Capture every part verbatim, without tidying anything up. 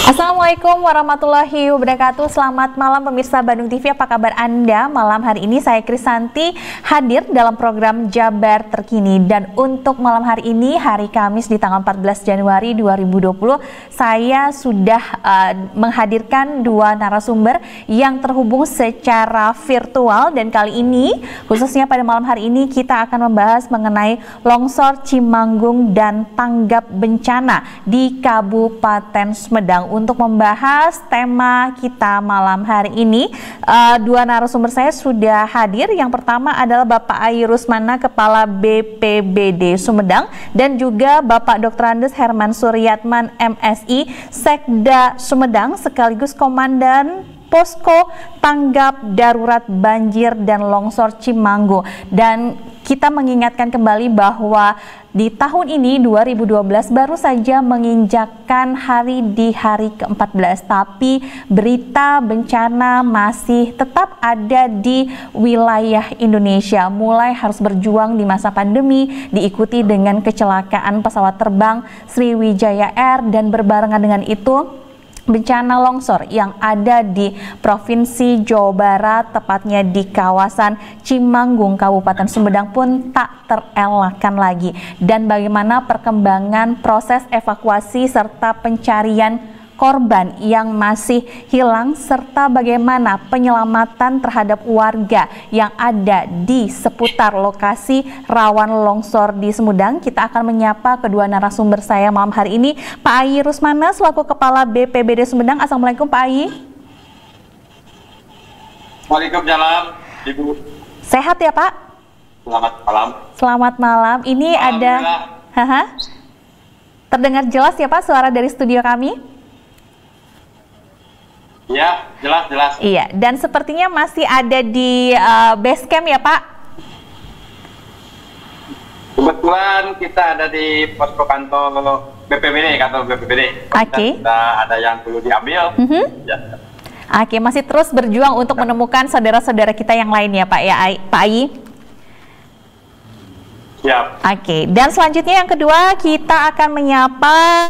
Assalamualaikum warahmatullahi wabarakatuh. Selamat malam pemirsa Bandung T V, apa kabar Anda? Malam hari ini saya Krisanti hadir dalam program Jabar Terkini. Dan untuk malam hari ini, hari Kamis di tanggal empat belas Januari dua ribu dua puluh, saya sudah uh, menghadirkan dua narasumber yang terhubung secara virtual. Dan kali ini, khususnya pada malam hari ini, kita akan membahas mengenai longsor Cimanggung dan tanggap bencana di Kabupaten Sumedang. Untuk membahas tema kita malam hari ini, uh, dua narasumber saya sudah hadir. Yang pertama adalah Bapak Ayi Rusmana, Kepala B P B D Sumedang, dan juga Bapak Doktor Andes Herman Suryatman, M Si, Sekda Sumedang, sekaligus Komandan Posko Tanggap Darurat Banjir dan Longsor Cimanggung. Dan kita mengingatkan kembali bahwa di tahun ini dua ribu dua belas baru saja menginjakkan hari di hari ke empat belas, tapi berita bencana masih tetap ada di wilayah Indonesia. Mulai harus berjuang di masa pandemi, diikuti dengan kecelakaan pesawat terbang Sriwijaya Air, dan berbarengan dengan itu bencana longsor yang ada di Provinsi Jawa Barat, tepatnya di kawasan Cimanggung, Kabupaten Sumedang pun tak terelakkan lagi. Dan bagaimana perkembangan proses evakuasi serta pencarian korban yang masih hilang, serta bagaimana penyelamatan terhadap warga yang ada di seputar lokasi rawan longsor di Sumedang. Kita akan menyapa kedua narasumber saya malam hari ini, Pak Ayi Rusmana selaku Kepala B P B D Sumedang. Assalamualaikum Pak Ayi. Waalaikumsalam, Ibu. Sehat ya Pak? Selamat malam. Selamat malam. Ini ada, haha, terdengar jelas ya Pak suara dari studio kami? Iya, jelas-jelas. Iya, dan sepertinya masih ada di uh, base camp ya Pak? Kebetulan kita ada di posko kantor B P B D, kantor B P B D. Oke. Okay. Kita ada yang perlu diambil. Mm-hmm. Ya. Oke, okay, masih terus berjuang untuk menemukan saudara-saudara kita yang lain ya Pak ya, Pak Ayi? Siap. Oke, okay. Dan selanjutnya yang kedua kita akan menyapa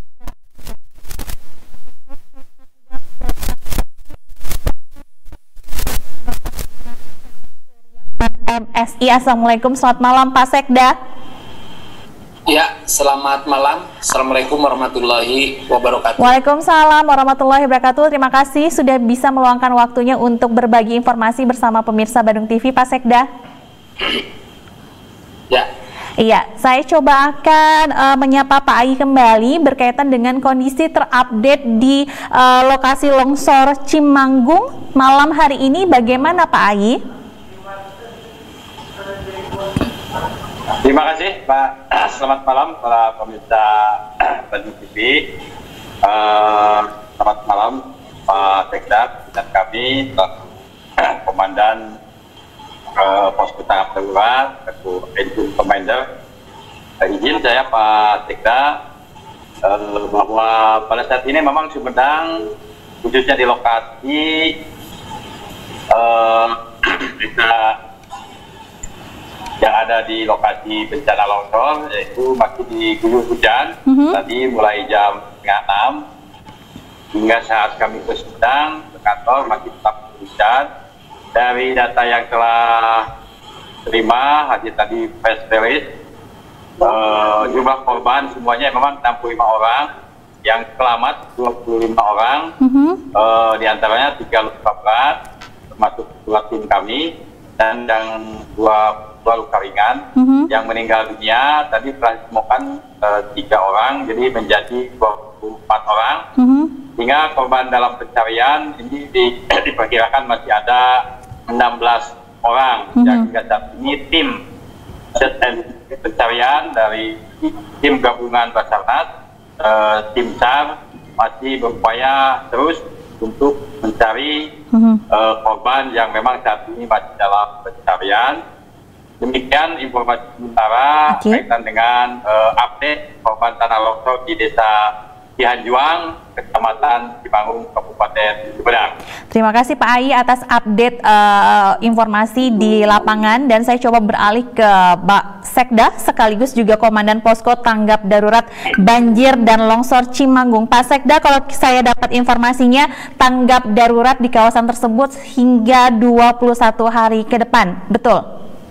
M Si. Assalamualaikum, selamat malam Pak Sekda. Ya, selamat malam. Assalamualaikum warahmatullahi wabarakatuh. Waalaikumsalam warahmatullahi wabarakatuh. Terima kasih sudah bisa meluangkan waktunya untuk berbagi informasi bersama pemirsa Bandung T V, Pak Sekda. Ya. Iya, saya coba akan uh, menyapa Pak Ayi kembali berkaitan dengan kondisi terupdate di uh, lokasi longsor Cimanggung malam hari ini. Bagaimana Pak Ayi? Terima kasih Pak. Selamat malam para pemirsa Bandung T V. Uh, selamat malam Pak Sekda dan kami Komandan uh, Posko Tanggap Darurat, Engine Commander. Izin saya Pak Sekda uh, bahwa pada saat ini memang Sumedang, khususnya di lokasi uh, kita yang ada di lokasi bencana longsor, yaitu masih diguyur hujan. Mm-hmm. Tadi mulai jam setengah enam hingga saat kami ke Sumedang ke kantor masih tetap hujan. Dari data yang telah terima hadir tadi press release, uh, jumlah korban semuanya memang enam puluh lima orang, yang selamat dua puluh lima orang. Mm-hmm. uh, di antaranya tiga luka berat termasuk dua tim kami, dan yang dua dua luka ringan. Mm-hmm. Yang meninggal dunia tadi telah ditemukan uh, tiga orang, jadi menjadi dua puluh empat orang. Mm-hmm. Hingga korban dalam pencarian ini di, diperkirakan masih ada enam belas orang. Mm-hmm. Yang hingga saat ini tim pencarian dari tim gabungan Basarnas, uh, tim SAR masih berupaya terus untuk mencari mm-hmm. uh, korban yang memang saat ini masih dalam pencarian. Demikian informasi sementara okay. kaitan dengan uh, update korban tanah longsor di Desa Cihanjuang, Kecamatan Cimanggung, Kabupaten Sumedang. Terima kasih Pak Ai atas update uh, informasi di lapangan, dan saya coba beralih ke Pak Sekda sekaligus juga Komandan Posko Tanggap Darurat Banjir dan Longsor Cimanggung. Pak Sekda, kalau saya dapat informasinya tanggap darurat di kawasan tersebut hingga dua puluh satu hari ke depan, betul?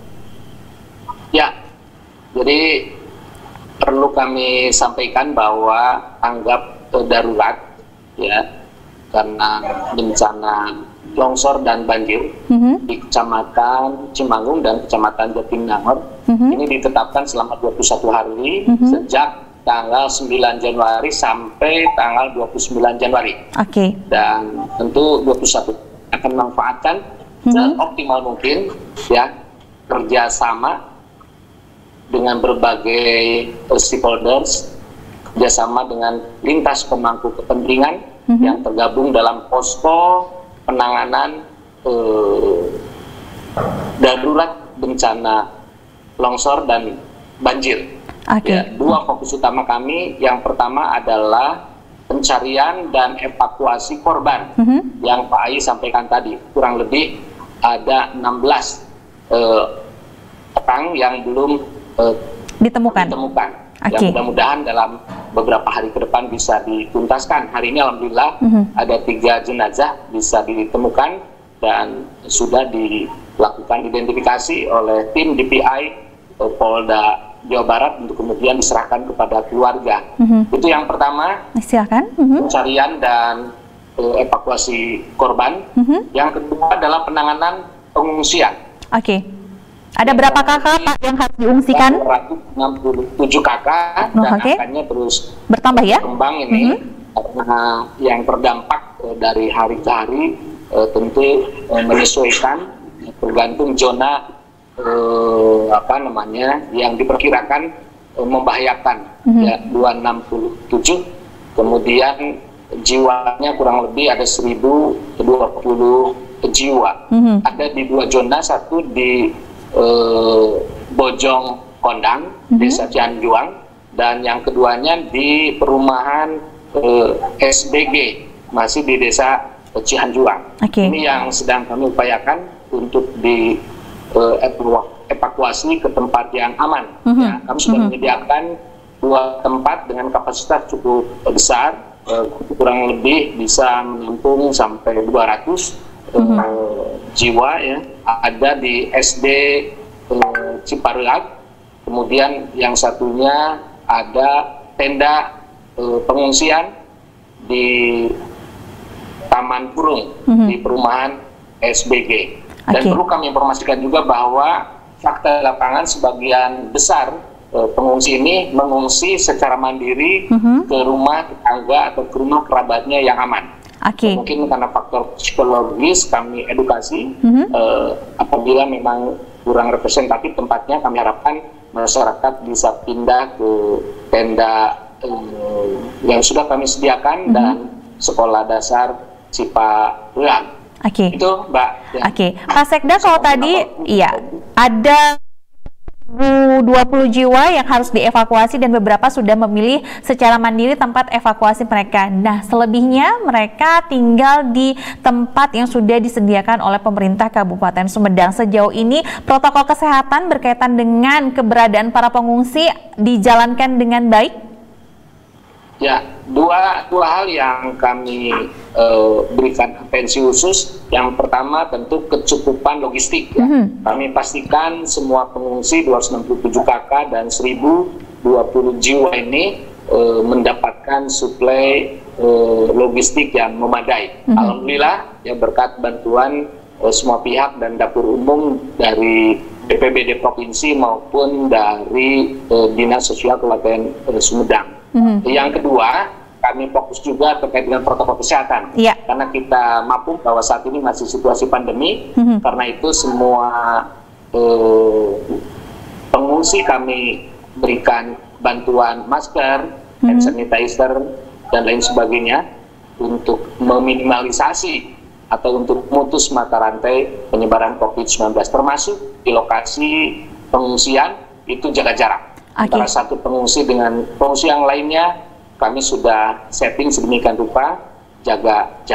Ya, jadi perlu kami sampaikan bahwa tanggap darurat ya karena bencana longsor dan banjir mm-hmm. di Kecamatan Cimanggung dan Kecamatan Jatinangor mm-hmm. ini ditetapkan selama dua puluh satu hari mm-hmm. sejak tanggal sembilan Januari sampai tanggal dua puluh sembilan Januari. Oke. Okay. Dan tentu dua puluh satu akan memanfaatkan mm-hmm. seoptimal mungkin ya kerjasama dengan berbagai stakeholders, kerjasama dengan lintas pemangku kepentingan mm-hmm. yang tergabung dalam posko penanganan eh, darurat bencana longsor dan banjir. Okay. Ya, dua fokus utama kami, yang pertama adalah pencarian dan evakuasi korban mm-hmm. yang Pak Ai sampaikan tadi. Kurang lebih ada enam belas eh, orang yang belum eh, ditemukan. ditemukan. Okay. Yang mudah-mudahan dalam beberapa hari ke depan bisa dituntaskan. Hari ini alhamdulillah mm-hmm. ada tiga jenazah bisa ditemukan dan sudah dilakukan identifikasi oleh tim D P I Polda Jawa Barat untuk kemudian diserahkan kepada keluarga. Mm-hmm. Itu yang pertama. Silakan. Mm-hmm. Pencarian dan uh, evakuasi korban. Mm-hmm. Yang kedua adalah penanganan pengungsian. Oke. Okay. Ada berapa kakak Pak yang harus diungsikan? seratus enam puluh tujuh kakak oh, dan okay. akannya terus bertambah ya? Berkembang ini mm-hmm. karena yang terdampak uh, dari hari ke hari uh, tentu uh, menyesuaikan tergantung zona uh, apa namanya yang diperkirakan uh, membahayakan mm-hmm. ya dua ratus enam puluh tujuh, kemudian jiwanya kurang lebih ada seribu dua puluh jiwa. Mm-hmm. Ada di dua zona, satu di Uh, Bojong Kondang, mm-hmm. Desa Cianjuang, dan yang keduanya di perumahan uh, S B G, masih di Desa uh, Cianjuang. Okay. Ini yang sedang kami upayakan untuk di uh, evakuasi ke tempat yang aman. Mm-hmm. Ya, kami sudah mm-hmm. menyediakan dua tempat dengan kapasitas cukup besar, uh, kurang lebih bisa menampung sampai dua ratus Mm-hmm. Uh, jiwa ya, ada di S D uh, Cipareag, kemudian yang satunya ada tenda uh, pengungsian di Taman Burung mm-hmm. di perumahan S B G. Dan okay. perlu kami informasikan juga bahwa fakta lapangan sebagian besar uh, pengungsi ini mengungsi secara mandiri mm-hmm. ke rumah tetangga atau ke rumah kerabatnya yang aman. Okay. Mungkin karena faktor psikologis kami edukasi, mm-hmm. uh, apabila memang kurang representatif tempatnya, kami harapkan masyarakat bisa pindah ke tenda uh, yang sudah kami sediakan mm-hmm. dan sekolah dasar Cipareag. Oke. Okay. Itu Mbak. Ya. Oke, okay. Pak Sekda, kalau tadi iya ada dua puluh jiwa yang harus dievakuasi dan beberapa sudah memilih secara mandiri tempat evakuasi mereka. Nah, selebihnya mereka tinggal di tempat yang sudah disediakan oleh pemerintah Kabupaten Sumedang. Sejauh ini protokol kesehatan berkaitan dengan keberadaan para pengungsi dijalankan dengan baik? Ya, dua, dua hal yang kami uh, berikan atensi khusus. Yang pertama tentu kecukupan logistik ya. Mm-hmm. Kami pastikan semua pengungsi dua ratus enam puluh tujuh kakak dan seribu dua puluh jiwa ini uh, mendapatkan suplai uh, logistik yang memadai. Mm-hmm. Alhamdulillah ya, berkat bantuan uh, semua pihak dan dapur umum dari B P B D Provinsi maupun dari uh, Dinas Sosial Kabupaten uh, Sumedang. Mm-hmm. Yang kedua, kami fokus juga terkait dengan protokol kesehatan, yeah. karena kita mampu bahwa saat ini masih situasi pandemi. Mm-hmm. Karena itu semua eh, pengungsi kami berikan bantuan masker, mm-hmm. hand sanitizer dan lain sebagainya untuk meminimalisasi atau untuk memutus mata rantai penyebaran COVID sembilan belas, termasuk di lokasi pengungsian itu jaga jarak. Okay. Antara satu pengungsi dengan pengungsi yang lainnya, kami sudah setting sedemikian rupa jaga jarak.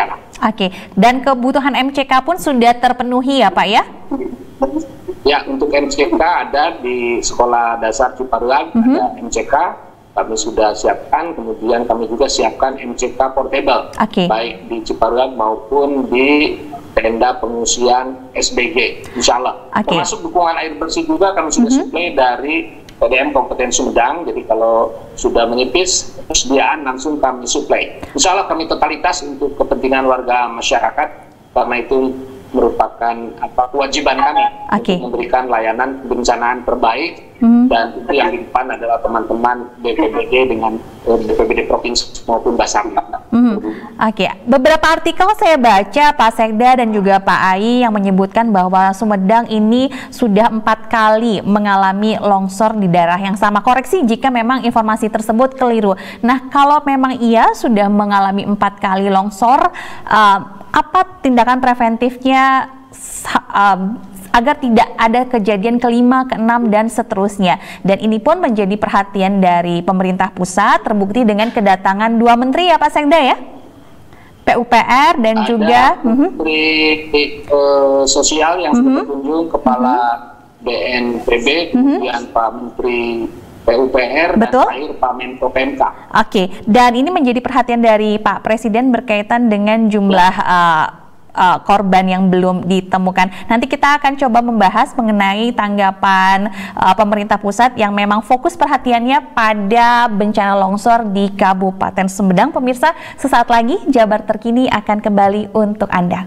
Oke, dan kebutuhan M C K pun sudah terpenuhi ya Pak ya? Ya, untuk M C K ada di Sekolah Dasar Ciparuag, mm-hmm. ada M C K, kami sudah siapkan, kemudian kami juga siapkan M C K portable, okay. baik di Ciparuag maupun di tenda pengungsian S B G, insya Allah. Okay. Termasuk dukungan air bersih juga kami sudah mm-hmm. suplai dari P D M Kabupaten Sumedang, jadi kalau sudah menipis, persediaan langsung kami suplai. Insya Allah kami totalitas untuk kepentingan warga masyarakat, karena itu merupakan apa kewajiban kami okay. untuk memberikan layanan kebencanaan terbaik, mm-hmm. dan itu yang di depan adalah teman-teman B P B D dengan eh, B P B D provinsi maupun Basarnas. Mm-hmm. Oke, okay. Beberapa artikel saya baca Pak Sekda dan juga Pak Ai yang menyebutkan bahwa Sumedang ini sudah empat kali mengalami longsor di daerah yang sama. Koreksi jika memang informasi tersebut keliru. Nah, kalau memang iya sudah mengalami empat kali longsor, uh, apa tindakan preventifnya um, agar tidak ada kejadian kelima, keenam, dan seterusnya. Dan ini pun menjadi perhatian dari pemerintah pusat, terbukti dengan kedatangan dua menteri ya Pak Sekda ya? P U P R dan ada juga Menteri uh, uh, Sosial yang sudah uh-huh. berkunjung, Kepala uh-huh. B N P B, kemudian uh-huh. Pak Menteri P U P R, betul? Dan terakhir Pak Menko P M K. Oke, dan ini menjadi perhatian dari Pak Presiden berkaitan dengan jumlah uh, uh, korban yang belum ditemukan. Nanti kita akan coba membahas mengenai tanggapan uh, pemerintah pusat yang memang fokus perhatiannya pada bencana longsor di Kabupaten Sumedang. Pemirsa, sesaat lagi Jabar Terkini akan kembali untuk Anda.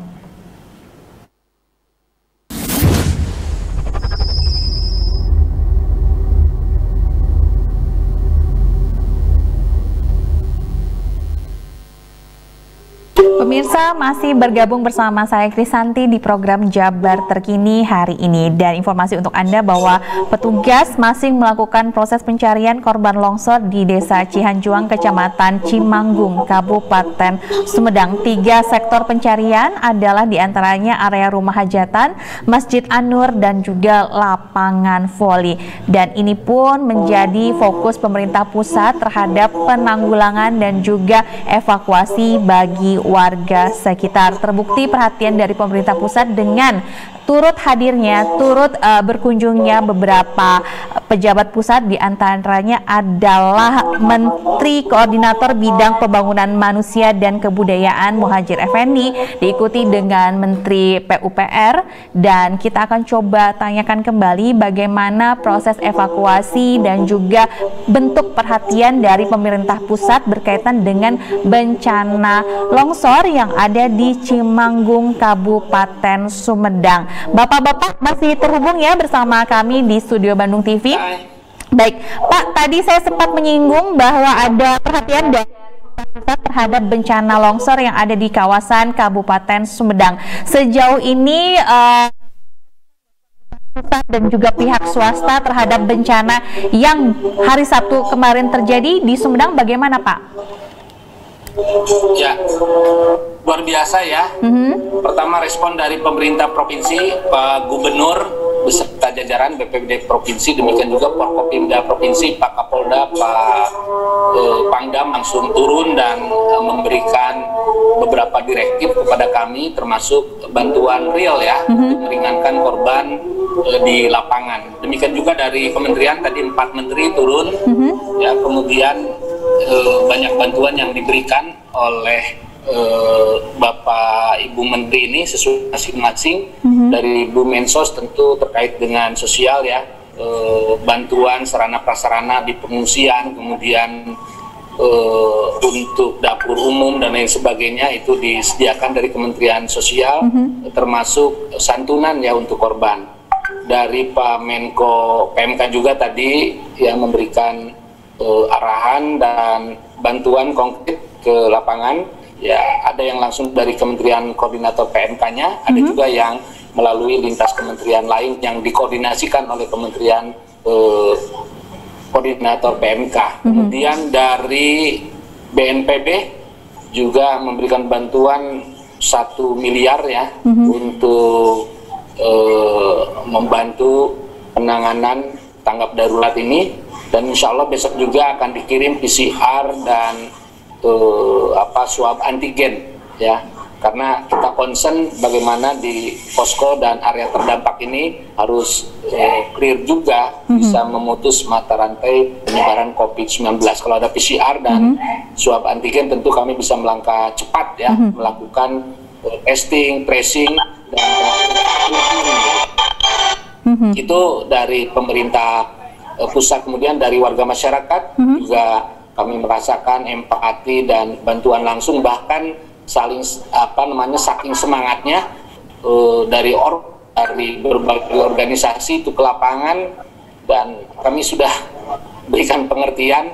Pemirsa masih bergabung bersama saya Krisanti di program Jabar Terkini hari ini, dan informasi untuk Anda bahwa petugas masih melakukan proses pencarian korban longsor di Desa Cihanjuang, Kecamatan Cimanggung, Kabupaten Sumedang. Tiga sektor pencarian adalah diantaranya area rumah hajatan, Masjid An-Nur, dan juga lapangan voli. Dan ini pun menjadi fokus pemerintah pusat terhadap penanggulangan dan juga evakuasi bagi warga warga sekitar. Terbukti perhatian dari pemerintah pusat dengan turut hadirnya, turut uh, berkunjungnya beberapa pejabat pusat, diantaranya adalah Menteri Koordinator Bidang Pembangunan Manusia dan Kebudayaan Muhadjir Effendi, diikuti dengan Menteri P U P R, dan kita akan coba tanyakan kembali bagaimana proses evakuasi dan juga bentuk perhatian dari pemerintah pusat berkaitan dengan bencana longsor yang ada di Cimanggung, Kabupaten Sumedang. Bapak-bapak masih terhubung ya bersama kami di Studio Bandung T V. Baik, Pak, tadi saya sempat menyinggung bahwa ada perhatian dari pusat terhadap bencana longsor yang ada di kawasan Kabupaten Sumedang. Sejauh ini uh, dan juga pihak swasta terhadap bencana yang hari Sabtu kemarin terjadi di Sumedang bagaimana, Pak? Ya, luar biasa ya. Mm-hmm. Pertama, respon dari pemerintah provinsi, Pak Gubernur beserta jajaran B P B D provinsi, demikian juga Forkopimda provinsi, Pak Kapolda, Pak eh, Pangdam langsung turun dan eh, memberikan beberapa direktif kepada kami, termasuk bantuan real ya, mm-hmm. untuk meringankan korban eh, di lapangan. Demikian juga dari kementerian, tadi empat menteri turun, mm-hmm. ya, kemudian eh, banyak bantuan yang diberikan oleh Uh, Bapak Ibu Menteri ini sesuai masing-masing. Mm-hmm. Dari Bu Mensos tentu terkait dengan sosial ya, uh, bantuan sarana prasarana di pengungsian, kemudian uh, untuk dapur umum dan lain sebagainya itu disediakan dari Kementerian Sosial, mm-hmm. termasuk santunan ya untuk korban. Dari Pak Menko P M K juga tadi yang memberikan uh, arahan dan bantuan konkret ke lapangan. Ya, ada yang langsung dari Kementerian Koordinator P M K-nya, ada mm-hmm. juga yang melalui lintas kementerian lain yang dikoordinasikan oleh Kementerian eh, Koordinator P M K. Mm-hmm. Kemudian dari B N P B juga memberikan bantuan satu miliar ya, mm-hmm. untuk eh, membantu penanganan tanggap darurat ini, dan insya Allah besok juga akan dikirim P C R dan Uh, apa swab antigen ya karena kita concern bagaimana di posko dan area terdampak ini harus eh, clear juga, mm-hmm. bisa memutus mata rantai penyebaran COVID sembilan belas. Kalau ada P C R dan mm-hmm. swab antigen tentu kami bisa melangkah cepat ya, mm-hmm. melakukan eh, testing, tracing, dan mm-hmm. itu dari pemerintah eh, pusat, kemudian dari warga masyarakat mm-hmm. juga kami merasakan empati dan bantuan langsung, bahkan saling apa namanya saking semangatnya uh, dari or dari berbagai organisasi itu ke lapangan, dan kami sudah berikan pengertian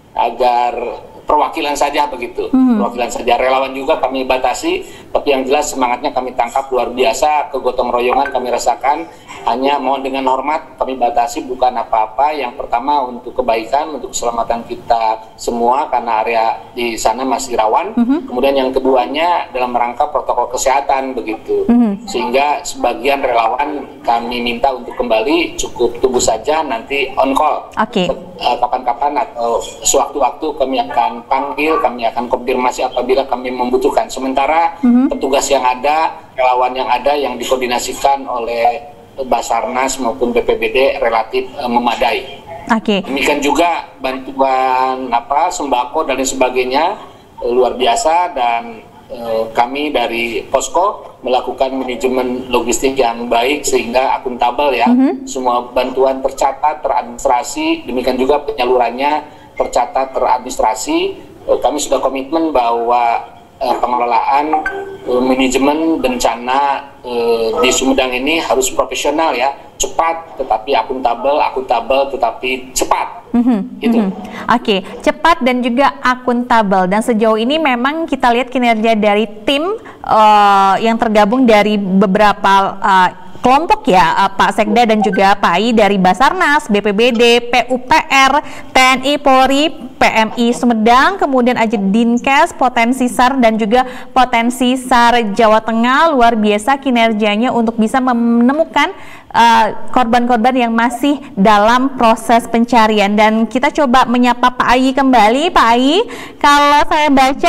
agar perwakilan saja begitu, hmm. perwakilan saja, relawan juga kami batasi, tapi yang jelas semangatnya kami tangkap luar biasa, kegotong royongan kami rasakan. Hanya mohon dengan hormat kami batasi, bukan apa-apa. Yang pertama untuk kebaikan, untuk keselamatan kita semua karena area di sana masih rawan. Mm-hmm. Kemudian yang keduanya dalam rangka protokol kesehatan begitu. Mm-hmm. Sehingga sebagian relawan kami minta untuk kembali, cukup tunggu saja nanti on call. Oke. Okay. Kapan-kapan atau sewaktu-waktu kami akan panggil, kami akan konfirmasi apabila kami membutuhkan. Sementara mm-hmm. petugas yang ada, relawan yang ada yang dikoordinasikan oleh Basarnas maupun B P B D relatif uh, memadai. Oke. Okay. Demikian juga bantuan apa sembako dan lain sebagainya uh, luar biasa, dan uh, kami dari posko melakukan manajemen logistik yang baik sehingga akuntabel ya. Mm-hmm. Semua bantuan tercatat, teradministrasi, demikian juga penyalurannya tercatat, teradministrasi. Uh, kami sudah komitmen bahwa uh, pengelolaan uh, manajemen bencana uh, di Sumedang ini harus profesional ya, cepat tetapi akuntabel, akuntabel tetapi cepat. Mm-hmm. Gitu. Mm-hmm. Oke, okay. Cepat dan juga akuntabel. Dan sejauh ini memang kita lihat kinerja dari tim uh, yang tergabung dari beberapa uh, kelompok ya, uh, Pak Sekda dan juga Pak I dari Basarnas, B P B D, P U P R, T N I, Polri, P M I Sumedang, kemudian Ajit Dinkes, Potensi SAR dan juga Potensi SAR Jawa Tengah. Luar biasa kinerjanya untuk bisa menemukan korban-korban uh, yang masih dalam proses pencarian. Dan kita coba menyapa Pak I kembali. Pak I, kalau saya baca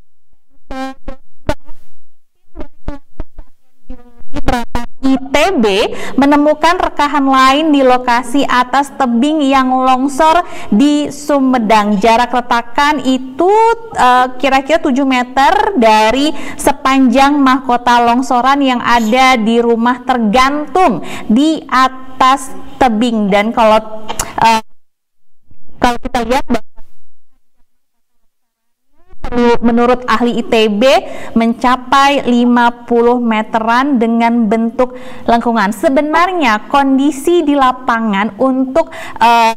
I T B menemukan rekahan lain di lokasi atas tebing yang longsor di Sumedang. Jarak retakan itu kira-kira uh, tujuh meter dari sepanjang mahkota longsoran yang ada di rumah tergantung di atas tebing. Dan kalau uh, kalau kita lihat menurut ahli I T B mencapai lima puluh meteran dengan bentuk lengkungan. Sebenarnya kondisi di lapangan untuk uh,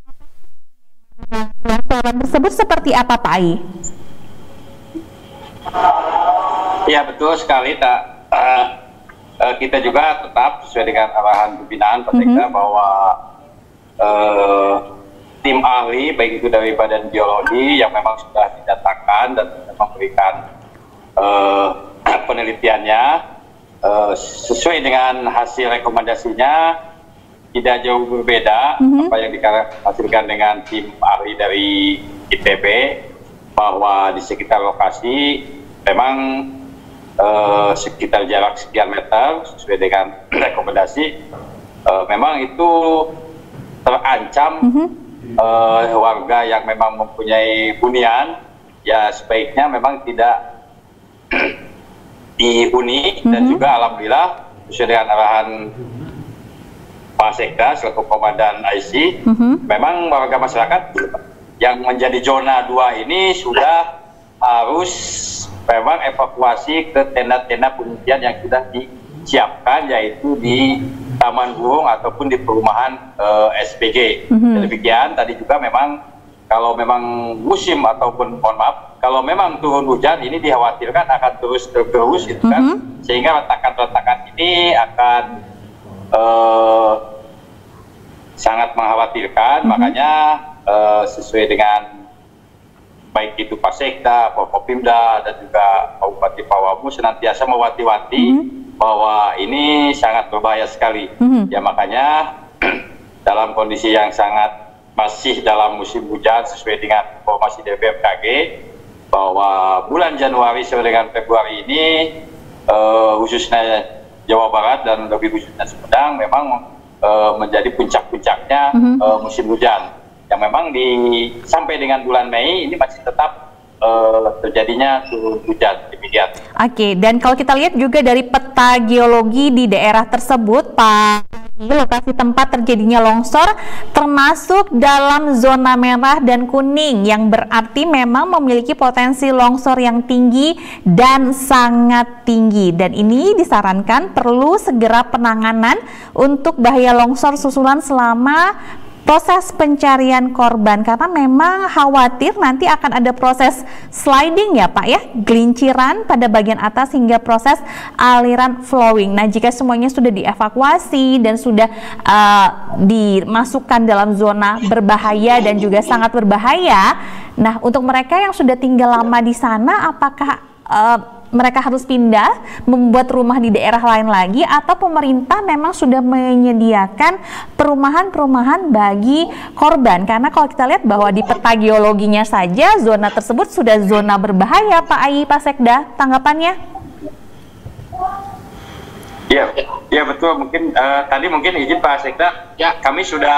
longsoran tersebut seperti apa, Pak I? Ya, betul sekali. Tak, uh, uh, kita juga tetap sesuai dengan arahan pembinaan Pak Sekda mm-hmm. bahwa uh, tim ahli, baik itu dari Badan Geologi yang memang sudah didatakan dan memberikan uh, penelitiannya uh, sesuai dengan hasil rekomendasinya, tidak jauh berbeda mm-hmm. apa yang dihasilkan dengan tim ahli dari I T B, bahwa di sekitar lokasi memang uh, sekitar jarak sekian meter sesuai dengan rekomendasi, uh, memang itu terancam. Mm-hmm. Uh, warga yang memang mempunyai hunian, ya sebaiknya memang tidak dihuni. Mm-hmm. Dan juga alhamdulillah sesuai dengan arahan Pak Sekda selaku Komandan I C, mm-hmm. memang warga masyarakat yang menjadi zona dua ini sudah harus memang evakuasi ke tenda-tenda pengungsian yang sudah disiapkan, yaitu di Taman Burung ataupun di perumahan uh, S P G. Mm-hmm. Demikian tadi juga memang kalau memang musim ataupun mohon maaf kalau memang turun hujan ini dikhawatirkan akan terus tergerus gitu kan, mm-hmm. sehingga retakan-retakan ini akan uh, sangat mengkhawatirkan. Mm-hmm. Makanya uh, sesuai dengan baik itu Pak Sekda, Forkopimda dan juga Bupati Pawamu senantiasa mewanti-wanti mm-hmm. bahwa ini sangat berbahaya sekali. Mm-hmm. Ya makanya dalam kondisi yang sangat masih dalam musim hujan sesuai dengan informasi dari B M K G, bahwa bulan Januari sampai dengan Februari ini uh, khususnya Jawa Barat dan lebih khususnya Sumedang memang uh, menjadi puncak-puncaknya mm-hmm. uh, musim hujan. Yang memang di sampai dengan bulan Mei ini masih tetap Uh, terjadinya turun hujan demikian. Oke, dan kalau kita lihat juga dari peta geologi di daerah tersebut, Pak, lokasi tempat terjadinya longsor termasuk dalam zona merah dan kuning, yang berarti memang memiliki potensi longsor yang tinggi dan sangat tinggi. Dan ini disarankan perlu segera penanganan untuk bahaya longsor susulan selama proses pencarian korban, karena memang khawatir nanti akan ada proses sliding ya Pak ya, gelinciran pada bagian atas hingga proses aliran flowing. Nah, jika semuanya sudah dievakuasi dan sudah uh, dimasukkan dalam zona berbahaya dan juga sangat berbahaya, nah untuk mereka yang sudah tinggal lama di sana, apakah uh, mereka harus pindah, membuat rumah di daerah lain lagi, atau pemerintah memang sudah menyediakan perumahan-perumahan bagi korban? Karena kalau kita lihat bahwa di peta geologinya saja zona tersebut sudah zona berbahaya, Pak Ai, Pak Sekda, tanggapannya? Ya, ya betul. Mungkin uh, tadi mungkin izin Pak Sekda, ya kami sudah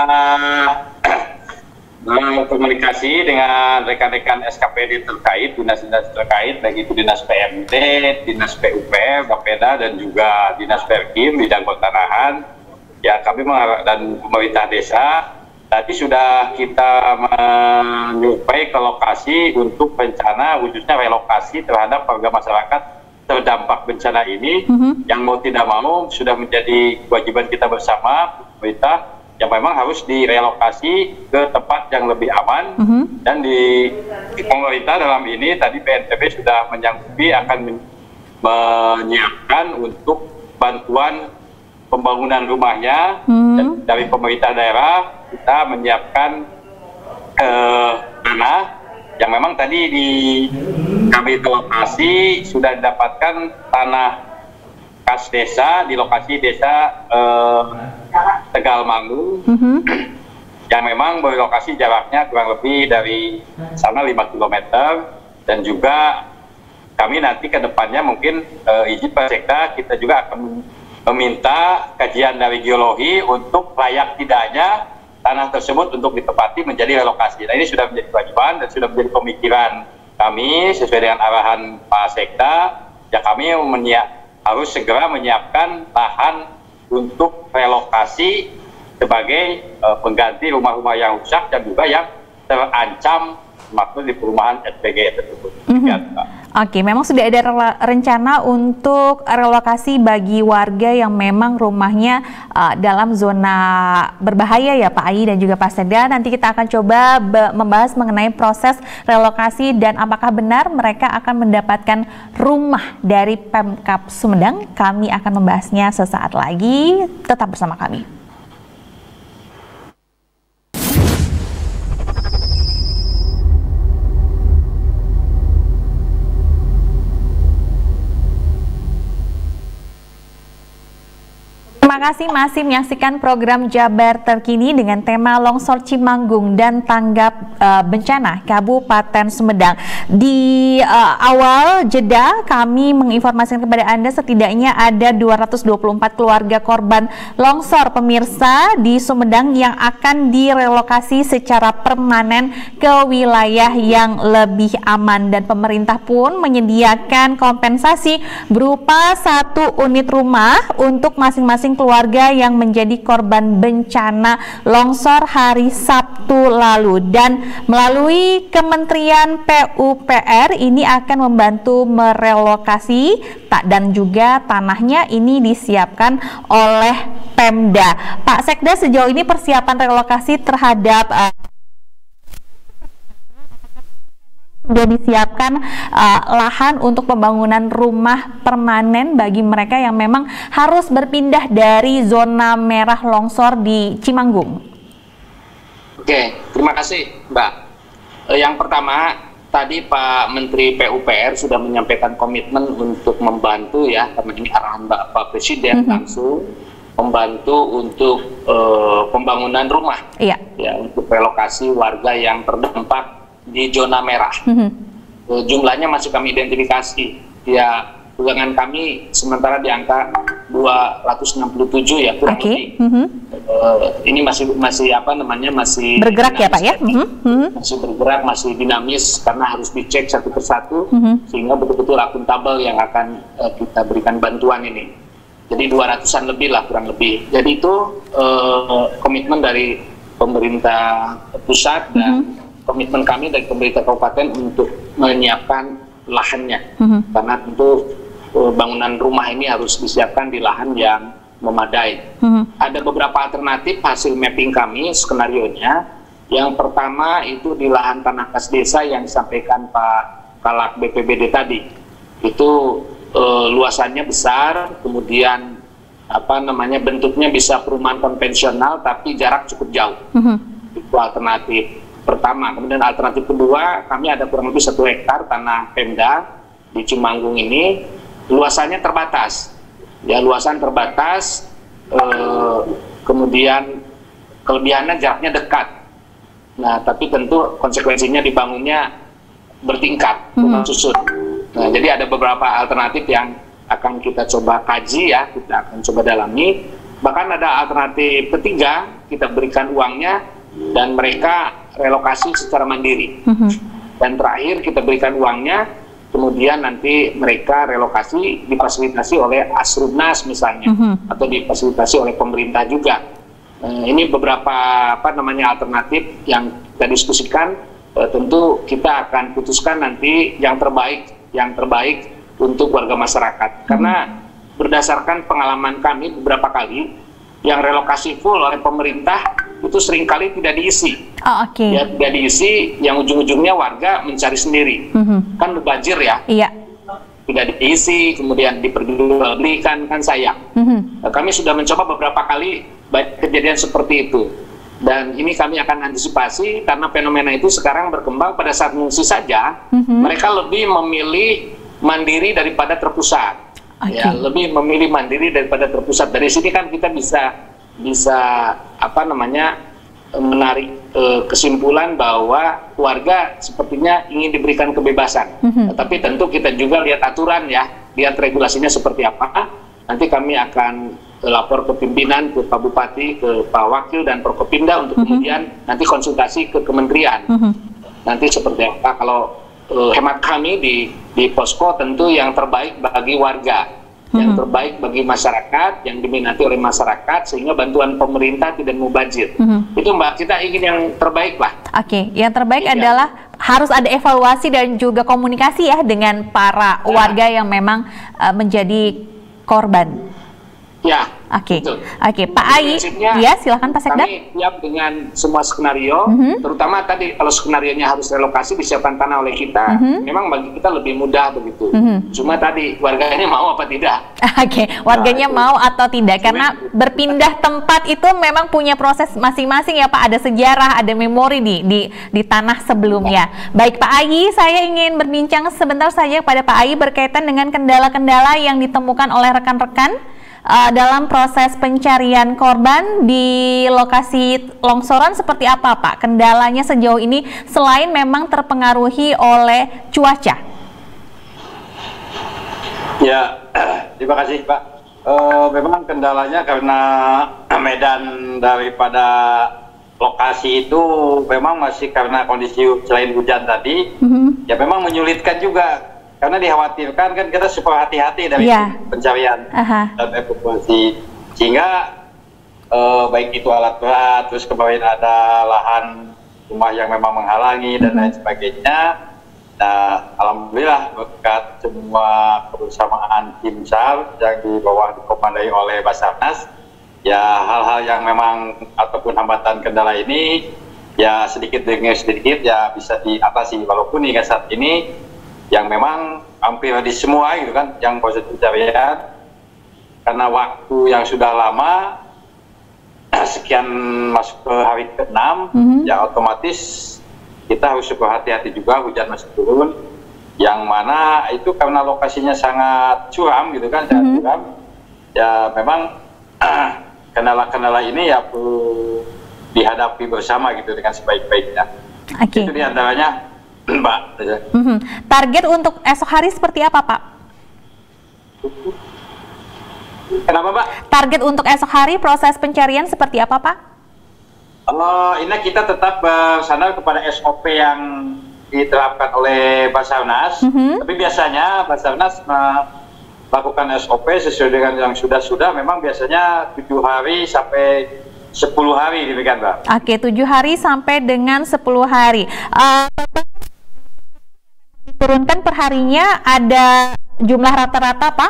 komunikasi dengan rekan-rekan S K P D terkait, dinas-dinas terkait, baik itu Dinas P M D, Dinas P U P R, Bapeda, dan juga Dinas Perkim bidang pertanahan. Ya, kami dan pemerintah desa tadi sudah kita menyuplai ke lokasi untuk rencana khususnya relokasi terhadap warga masyarakat terdampak bencana ini, mm-hmm. yang mau tidak mau sudah menjadi kewajiban kita bersama pemerintah yang memang harus direlokasi ke tempat yang lebih aman, mm-hmm. dan di, di pemerintah dalam ini tadi B N P B sudah menyanggupi akan men, menyiapkan untuk bantuan pembangunan rumahnya, mm-hmm. dan dari pemerintah daerah kita menyiapkan eh, tanah yang memang tadi di kami ke lokasi sudah didapatkan tanah kas desa di lokasi desa eh, Tegal Manggung, mm-hmm. yang memang berlokasi jaraknya kurang lebih dari sana lima kilometer, dan juga kami nanti ke depannya mungkin uh, izin Pak Sekda kita juga akan meminta kajian dari geologi untuk layak tidaknya tanah tersebut untuk ditempati menjadi relokasi. Nah, ini sudah menjadi kewajiban dan sudah menjadi pemikiran kami sesuai dengan arahan Pak Sekda. Ya, kami menyiap, harus segera menyiapkan lahan untuk relokasi sebagai uh, pengganti rumah-rumah yang rusak dan juga yang terancam maksud di perumahan S P G tersebut. Mm-hmm. Ya, Oke, memang sudah ada rencana untuk relokasi bagi warga yang memang rumahnya uh, dalam zona berbahaya ya Pak Ai dan juga Pak Sekda. Nanti kita akan coba membahas mengenai proses relokasi dan apakah benar mereka akan mendapatkan rumah dari Pemkab Sumedang. Kami akan membahasnya sesaat lagi. Tetap bersama kami. Terima kasih masih menyaksikan program Jabar Terkini dengan tema longsor Cimanggung dan tanggap uh, bencana Kabupaten Sumedang. Di uh, awal jeda kami menginformasikan kepada Anda setidaknya ada dua ratus dua puluh empat keluarga korban longsor pemirsa di Sumedang yang akan direlokasi secara permanen ke wilayah yang lebih aman, dan pemerintah pun menyediakan kompensasi berupa satu unit rumah untuk masing-masing keluarga yang menjadi korban bencana longsor hari Sabtu lalu. Dan melalui Kementerian P U P R ini akan membantu merelokasi tak dan juga tanahnya ini disiapkan oleh Pemda. Pak Sekda, sejauh ini persiapan relokasi terhadap uh, sudah disiapkan uh, lahan untuk pembangunan rumah permanen bagi mereka yang memang harus berpindah dari zona merah longsor di Cimanggung. Oke, terima kasih Mbak. Eh, yang pertama, tadi Pak Menteri P U P R sudah menyampaikan komitmen untuk membantu ya, karena ini arahan Bapak Presiden, mm-hmm. langsung membantu untuk uh, pembangunan rumah, iya. ya, untuk relokasi warga yang terdampak di zona merah. Mm-hmm. uh, jumlahnya masih kami identifikasi. Ya, pegangan kami sementara di angka dua ratus enam puluh tujuh ya, kurang okay. lebih. Mm-hmm. uh, ini masih masih apa namanya masih bergerak ya Pak ya? Mm-hmm. Masih bergerak, masih dinamis karena harus dicek satu persatu mm-hmm. sehingga betul-betul akuntabel yang akan uh, kita berikan bantuan ini. Jadi dua ratusan lebih lah kurang lebih. Jadi itu uh, komitmen dari pemerintah pusat dan mm-hmm. komitmen kami dari pemerintah kabupaten untuk menyiapkan lahannya. Mm-hmm. Karena tentu uh, bangunan rumah ini harus disiapkan di lahan yang memadai. Mm-hmm. Ada beberapa alternatif hasil mapping kami, skenarionya. Yang pertama itu di lahan tanah kas desa yang disampaikan Pak Kalak B P B D tadi. Itu uh, luasannya besar, kemudian apa namanya bentuknya bisa perumahan konvensional tapi jarak cukup jauh. Mm-hmm. Itu alternatif pertama. Kemudian alternatif kedua, kami ada kurang lebih satu hektar tanah Pemda di Cimanggung ini, luasannya terbatas. Ya, luasan terbatas, eh, kemudian kelebihannya jaraknya dekat. Nah, tapi tentu konsekuensinya dibangunnya bertingkat, bukan hmm. susun. Nah, jadi ada beberapa alternatif yang akan kita coba kaji ya, kita akan coba dalami. Bahkan ada alternatif ketiga, kita berikan uangnya dan mereka relokasi secara mandiri. Mm-hmm. Dan terakhir kita berikan uangnya, kemudian nanti mereka relokasi difasilitasi oleh Asrubnas misalnya, mm-hmm. atau difasilitasi oleh pemerintah juga. Nah, ini beberapa apa namanya alternatif yang kita diskusikan. E, tentu kita akan putuskan nanti yang terbaik, yang terbaik untuk warga masyarakat. Mm-hmm. Karena berdasarkan pengalaman kami beberapa kali, yang relokasi full oleh pemerintah itu seringkali tidak diisi. Oh, oke. Okay. Ya, tidak diisi, yang ujung-ujungnya warga mencari sendiri. Mm-hmm. Kan mubazir ya. Iya. Tidak diisi, kemudian diperjualbelikan, kan sayang. Mm-hmm. Nah, kami sudah mencoba beberapa kali kejadian seperti itu. Dan ini kami akan antisipasi karena fenomena itu sekarang berkembang pada saat mengungsi saja, mm-hmm. mereka lebih memilih mandiri daripada terpusat. Okay. Ya, lebih memilih mandiri daripada terpusat. Dari sini kan kita bisa bisa apa namanya menarik e, kesimpulan bahwa warga sepertinya ingin diberikan kebebasan. Mm-hmm. Tapi tentu kita juga lihat aturan ya, lihat regulasinya seperti apa. Nanti kami akan lapor ke pimpinan, ke Pak Bupati, ke Pak Wakil dan Prokopimda untuk mm-hmm. kemudian nanti konsultasi ke kementerian. Mm-hmm. Nanti seperti apa kalau Uh, hemat kami di di posko tentu yang terbaik bagi warga, hmm. yang terbaik bagi masyarakat, yang diminati oleh masyarakat sehingga bantuan pemerintah tidak mubazir. Hmm. Itu Mbak, kita ingin yang terbaik lah. Oke, okay. Yang terbaik ya. Adalah harus ada evaluasi dan juga komunikasi ya dengan para nah. warga yang memang uh, menjadi korban. Ya. Oke, okay. oke, okay. Pak Ai, ya silakan Pak Sekda. Kami siap dengan semua skenario, mm-hmm. terutama tadi kalau skenarionya harus relokasi disiapkan tanah oleh kita, mm-hmm. memang bagi kita lebih mudah begitu. Mm-hmm. Cuma tadi warganya mau apa tidak? Oke, okay. warganya nah, mau atau tidak? Karena berpindah tempat itu memang punya proses masing-masing ya Pak. Ada sejarah, ada memori di di, di tanah sebelumnya. Baik Pak Ai, saya ingin berbincang sebentar saja kepada Pak Ai berkaitan dengan kendala-kendala yang ditemukan oleh rekan-rekan Uh, dalam proses pencarian korban di lokasi longsoran seperti apa Pak? Kendalanya sejauh ini selain memang terpengaruhi oleh cuaca. Ya, terima kasih Pak. Uh, memang kendalanya karena medan daripada lokasi itu memang masih karena kondisi selain hujan tadi, mm-hmm. ya memang menyulitkan juga. Karena dikhawatirkan kan kita super hati-hati dari yeah. pencarian uh-huh. dan evakuasi, sehingga eh, baik itu alat berat, terus kemarin ada lahan rumah yang memang menghalangi dan uh-huh. lain sebagainya. Nah, alhamdulillah berkat semua kebersamaan tim SAR yang di bawah dikomandai oleh Basarnas, ya hal-hal yang memang ataupun hambatan kendala ini ya sedikit demi sedikit ya bisa diatasi, walaupun hingga saat ini yang memang hampir di semua gitu kan yang proses pencarian karena waktu yang sudah lama sekian masuk ke hari ke enam, mm-hmm. ya otomatis kita harus berhati-hati juga, hujan masih turun yang mana itu karena lokasinya sangat curam gitu kan, sangat mm-hmm. curam ya memang kendala-kendala ini ya perlu dihadapi bersama gitu dengan sebaik-baiknya. Okay. Itu diantaranya Mbak. Mm-hmm. Target untuk esok hari seperti apa, Pak? Kenapa, Pak? Target untuk esok hari proses pencarian seperti apa, Pak? Uh, ini kita tetap bersandar kepada S O P yang diterapkan oleh Basarnas, mm-hmm. tapi biasanya Basarnas melakukan S O P sesuai dengan yang sudah-sudah, memang biasanya tujuh hari sampai sepuluh hari demikian, Mbak. Oke, tujuh hari sampai dengan sepuluh hari. Uh, Turunkan perharinya ada jumlah rata-rata, Pak?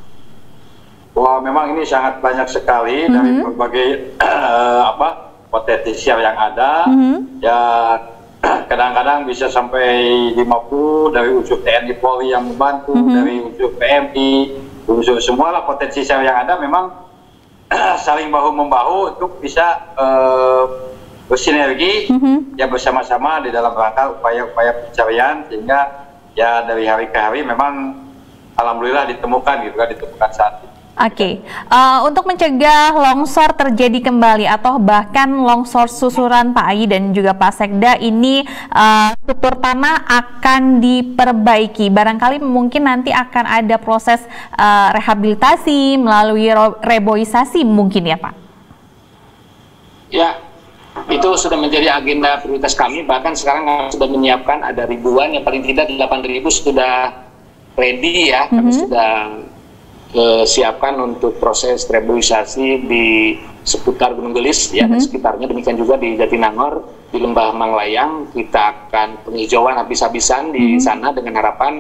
Wah, memang ini sangat banyak sekali, mm-hmm. dari berbagai uh, apa potensial yang ada. Mm-hmm. Ya kadang-kadang bisa sampai lima puluh dari unsur T N I Polri yang membantu, mm-hmm. dari unsur P M I, unsur semualah potensial yang ada memang saling bahu-membahu untuk bisa uh, bersinergi, mm-hmm. ya bersama-sama di dalam rangka upaya-upaya pencarian, sehingga ya dari hari ke hari memang alhamdulillah ditemukan gitu kan, ditemukan saat ini. Oke, okay. uh, untuk mencegah longsor terjadi kembali atau bahkan longsor susuran, Pak Ai dan juga Pak Sekda, ini uh, struktur tanah akan diperbaiki. Barangkali mungkin nanti akan ada proses uh, rehabilitasi melalui reboisasi mungkin ya, Pak? Ya, itu sudah menjadi agenda prioritas kami. Bahkan sekarang kami sudah menyiapkan ada ribuan, yang paling tidak delapan ribu sudah ready ya. Kami mm-hmm. sudah Uh, siapkan untuk proses reboisasi di seputar Gunung Gelis ya, mm-hmm. dan sekitarnya. Demikian juga di Jatinangor, di Lembah Manglayang kita akan penghijauan habis-habisan di mm-hmm. sana dengan harapan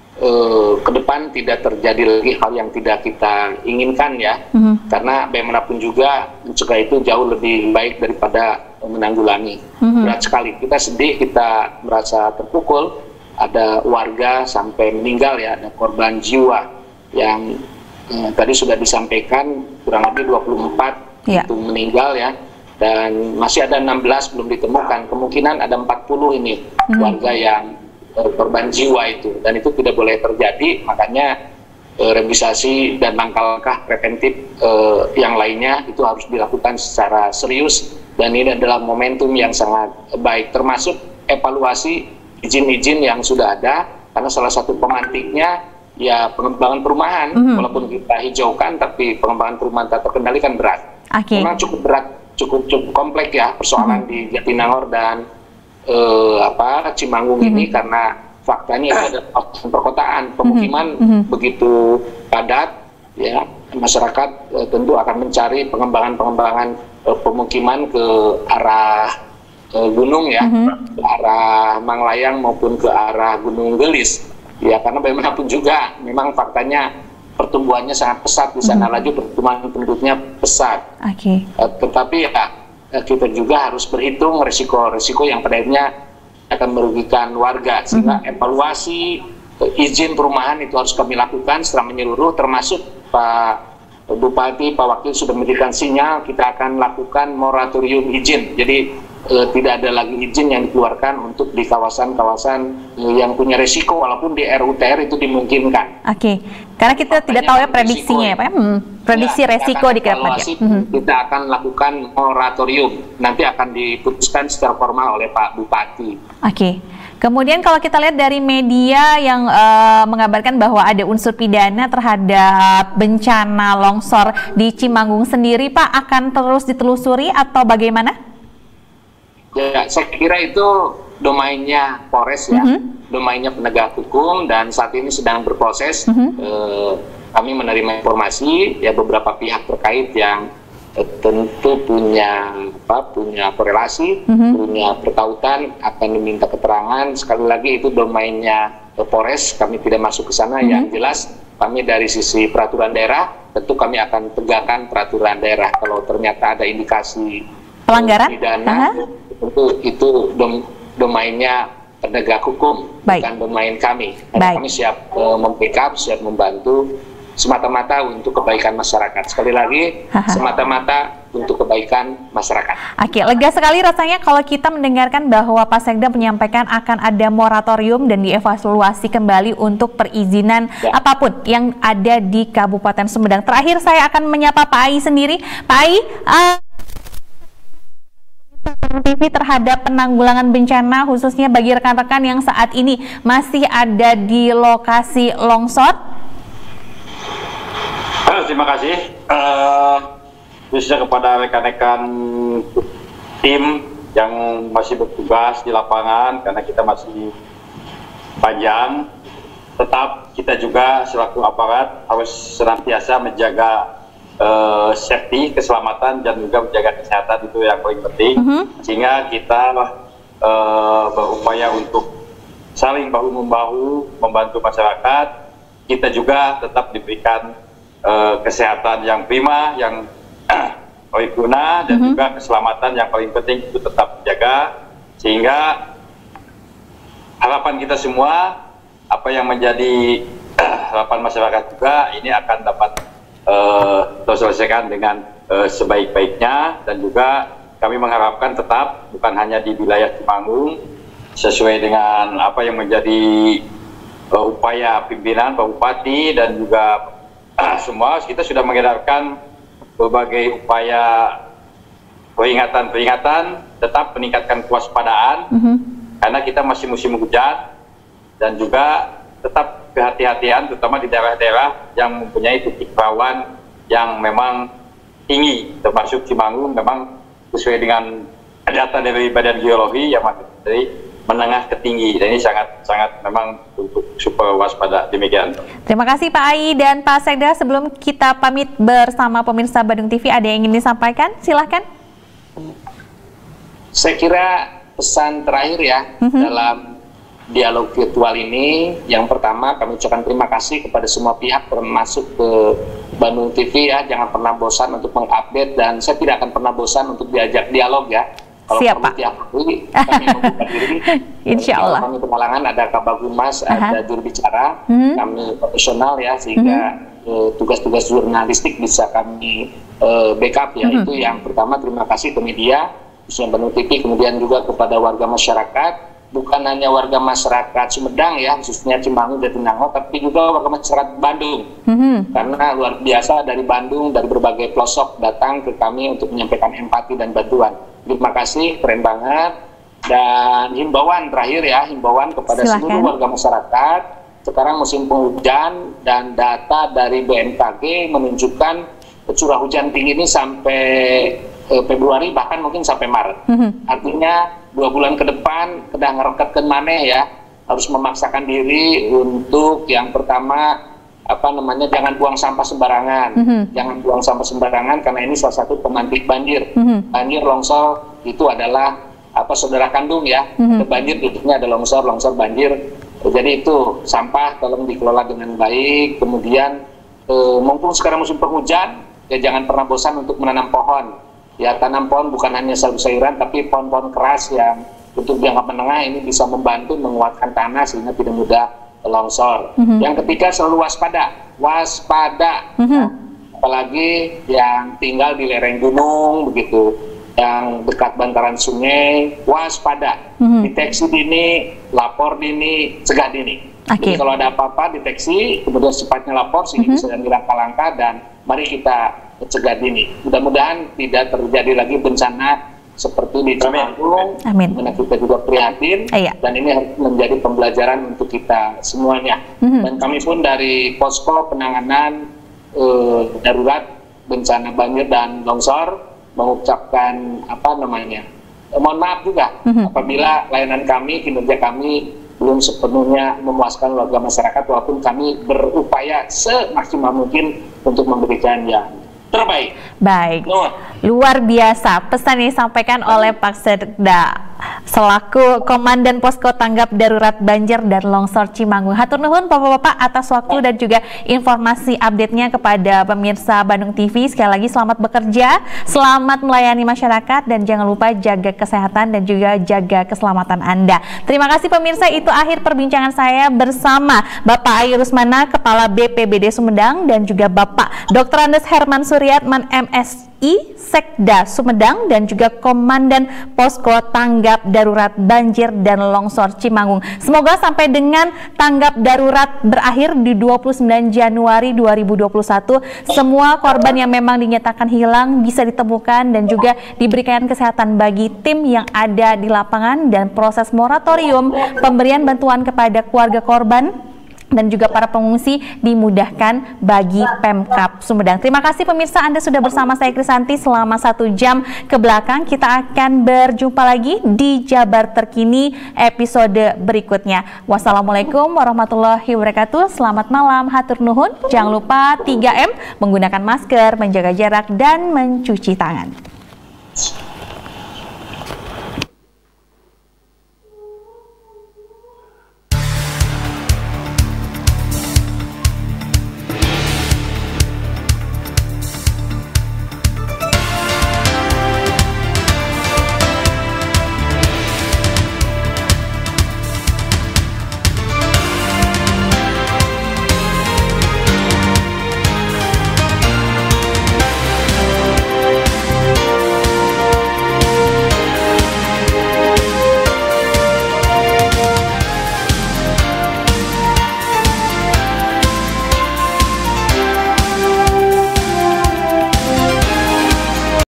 uh, ke depan tidak terjadi lagi hal yang tidak kita inginkan ya, mm-hmm. karena bagaimanapun juga mencegah itu jauh lebih baik daripada menanggulangi. Mm-hmm. Berat sekali, kita sedih, kita merasa terpukul, ada warga sampai meninggal ya, ada korban jiwa yang Eh, tadi sudah disampaikan kurang lebih dua puluh empat ya. Itu meninggal ya, dan masih ada enam belas belum ditemukan. Kemungkinan ada empat puluh ini hmm. warga yang eh, korban jiwa itu, dan itu tidak boleh terjadi. Makanya eh, reboisasi dan langkah-langkah preventif eh, yang lainnya itu harus dilakukan secara serius, dan ini adalah momentum yang sangat baik, termasuk evaluasi izin-izin yang sudah ada, karena salah satu pemantiknya ya pengembangan perumahan, mm-hmm. walaupun kita hijaukan, tapi pengembangan perumahan tak terkendali kan berat. Okay. Memang cukup berat, cukup cukup kompleks ya persoalan mm-hmm. di Jatinangor dan uh, apa Cimanggung mm-hmm. ini, karena faktanya itu adalah perkotaan, pemukiman mm-hmm. begitu padat, ya masyarakat uh, tentu akan mencari pengembangan-pengembangan uh, pemukiman ke arah uh, gunung ya, mm-hmm. ke arah Manglayang maupun ke arah Gunung Gelis. Ya, karena bagaimanapun juga memang faktanya pertumbuhannya sangat pesat di sana, mm-hmm. laju pertumbuhan penduduknya pesat. Okay. Uh, tetapi ya kita juga harus berhitung resiko-resiko yang pada akhirnya akan merugikan warga, sehingga mm-hmm. evaluasi uh, izin perumahan itu harus kami lakukan secara menyeluruh, termasuk Pak Bupati, Pak Wakil sudah memberikan sinyal kita akan lakukan moratorium izin. Jadi Uh, tidak ada lagi izin yang dikeluarkan untuk di kawasan-kawasan uh, yang punya resiko, walaupun di R U T R itu dimungkinkan. Oke, okay. Karena kita Makanya tidak tahu ya prediksinya ya Pak, hmm. prediksi ya, resiko di kedepannya. Hmm. Kita akan lakukan moratorium, nanti akan diputuskan secara formal oleh Pak Bupati. Oke. Okay. Kemudian kalau kita lihat dari media yang uh, mengabarkan bahwa ada unsur pidana terhadap bencana longsor di Cimanggung sendiri, Pak, akan terus ditelusuri atau bagaimana? Ya, saya kira itu domainnya Polres ya, mm-hmm. domainnya penegak hukum, dan saat ini sedang berproses. Mm-hmm. eh, kami menerima informasi ya beberapa pihak terkait yang eh, tentu punya apa, punya korelasi, mm-hmm. punya pertautan, akan diminta keterangan. Sekali lagi itu domainnya eh, Polres, kami tidak masuk ke sana. Mm-hmm. Yang jelas kami dari sisi peraturan daerah, tentu kami akan tegakkan peraturan daerah. Kalau ternyata ada indikasi pelanggaran pidana, uh-huh. tentu itu dom, domainnya penegak hukum, Baik. bukan domain kami. Karena kami siap uh, membackup, siap membantu semata-mata untuk kebaikan masyarakat. Sekali lagi, semata-mata untuk kebaikan masyarakat. Oke, lega sekali rasanya kalau kita mendengarkan bahwa Pak Sekda menyampaikan akan ada moratorium dan dievaluasi kembali untuk perizinan ya. apapun yang ada di Kabupaten Sumedang. Terakhir saya akan menyapa Pak Ai sendiri. Pak Ai, uh, T V terhadap penanggulangan bencana khususnya bagi rekan-rekan yang saat ini masih ada di lokasi longsor? Terima kasih uh, khususnya kepada rekan-rekan tim yang masih bertugas di lapangan, karena kita masih panjang. Tetap kita juga selaku aparat harus senantiasa menjaga Uh, safety, keselamatan, dan juga menjaga kesehatan, itu yang paling penting. Uh-huh. Sehingga kita uh, berupaya untuk saling bahu-membahu membantu masyarakat. Kita juga tetap diberikan uh, kesehatan yang prima, yang paripurna, dan uh-huh. juga keselamatan yang paling penting itu tetap dijaga. Sehingga harapan kita semua, apa yang menjadi uh, harapan masyarakat juga, ini akan dapat Uh, terselesaikan dengan uh, sebaik-baiknya. Dan juga kami mengharapkan tetap bukan hanya di wilayah Temanggung, sesuai dengan apa yang menjadi uh, upaya pimpinan Pak Bupati dan juga uh, semua, kita sudah mengedarkan berbagai upaya peringatan-peringatan, tetap meningkatkan kewaspadaan, mm-hmm. karena kita masih musim hujan, dan juga tetap kehati-hatian terutama di daerah-daerah yang mempunyai titik rawan yang memang tinggi, termasuk Temanggung memang sesuai dengan data dari Badan Geologi yang masih dari menengah ke tinggi, dan ini sangat sangat memang untuk super waspada. Demikian. Terima kasih Pak Ai dan Pak Sekda. Sebelum kita pamit bersama pemirsa Bandung T V, ada yang ingin disampaikan? Silahkan. Saya kira pesan terakhir ya mm-hmm. dalam dialog virtual ini, yang pertama kami ucapkan terima kasih kepada semua pihak termasuk ke Bandung T V ya, jangan pernah bosan untuk mengupdate, dan saya tidak akan pernah bosan untuk diajak dialog ya. Kalau Siap, perlu tiap hari kami membuka diri. Insya Allah. Kami penghalangan ada Kabagumas, uh-huh. ada juru bicara, hmm. kami profesional ya, sehingga hmm. uh, tugas-tugas jurnalistik bisa kami uh, backup ya. Hmm. Itu yang pertama, terima kasih ke media, khususnya Bandung T V, kemudian juga kepada warga masyarakat. Bukan hanya warga masyarakat Sumedang ya, khususnya Temanggung dan Jatinangor, tapi juga warga masyarakat Bandung. Mm-hmm. Karena luar biasa dari Bandung, dari berbagai pelosok datang ke kami untuk menyampaikan empati dan bantuan. Terima kasih, keren banget. Dan himbauan terakhir ya, himbauan kepada Silahkan. seluruh warga masyarakat. Sekarang musim penghujan, dan data dari B M K G menunjukkan curah hujan tinggi ini sampai eh, Februari, bahkan mungkin sampai Maret. Mm-hmm. Artinya dua bulan ke depan kedah ngereketkeun maneh ya, harus memaksakan diri untuk yang pertama apa namanya jangan buang sampah sembarangan, mm-hmm. jangan buang sampah sembarangan, karena ini salah satu pemantik banjir. Mm-hmm. Banjir longsor itu adalah apa saudara kandung ya, mm-hmm. banjir duduknya ada longsor, longsor banjir. Jadi itu sampah tolong dikelola dengan baik. Kemudian eh, mumpung sekarang musim penghujan, ya jangan pernah bosan untuk menanam pohon. Ya, tanam pohon bukan hanya sayur-sayuran, tapi pohon-pohon keras yang untuk jangka menengah ini bisa membantu menguatkan tanah sehingga tidak mudah longsor. Mm-hmm. Yang ketiga, selalu waspada, waspada, mm-hmm. ya. Apalagi yang tinggal di lereng gunung begitu, yang dekat bantaran sungai, waspada, mm-hmm. deteksi dini, lapor dini, cegah dini. Okay. Jadi kalau ada apa-apa deteksi, kemudian secepatnya lapor sehingga mm-hmm. bisa langkah-langkah, dan mari kita cegah dini. Mudah-mudahan tidak terjadi lagi bencana seperti di Temanggung. Karena kita juga prihatin, Ayah. dan ini harus menjadi pembelajaran untuk kita semuanya. Mm-hmm. Dan kami pun dari posko penanganan uh, darurat bencana banjir dan longsor mengucapkan apa namanya, eh, mohon maaf juga mm-hmm. apabila layanan kami, kinerja kami belum sepenuhnya memuaskan warga masyarakat, walaupun kami berupaya semaksimal mungkin untuk memberikan yang terbaik. Baik, luar biasa pesan yang disampaikan oleh Pak Sekda selaku Komandan Posko Tanggap Darurat Banjir dan Longsor Temanggung. Hatur nuhun Bapak-bapak atas waktu dan juga informasi update-nya kepada pemirsa Bandung T V. Sekali lagi selamat bekerja, selamat melayani masyarakat, dan jangan lupa jaga kesehatan dan juga jaga keselamatan Anda. Terima kasih pemirsa, itu akhir perbincangan saya bersama Bapak Ai Rusmana, Kepala B P B D Sumedang, dan juga Bapak Doktor Andes Herman Suryatman M S I, Sekda Sumedang, dan juga Komandan Posko Tanggap Darurat Banjir dan Longsor Cimanggung. Semoga sampai dengan tanggap darurat berakhir di dua puluh sembilan Januari dua ribu dua puluh satu, semua korban yang memang dinyatakan hilang bisa ditemukan dan juga diberikan kesehatan bagi tim yang ada di lapangan, dan proses moratorium pemberian bantuan kepada keluarga korban dan juga para pengungsi dimudahkan bagi Pemkab Sumedang. Terima kasih pemirsa, Anda sudah bersama saya Krisanti selama satu jam ke belakang. Kita akan berjumpa lagi di Jabar Terkini episode berikutnya. Wassalamualaikum warahmatullahi wabarakatuh. Selamat malam, hatur nuhun. Jangan lupa tiga M, menggunakan masker, menjaga jarak, dan mencuci tangan.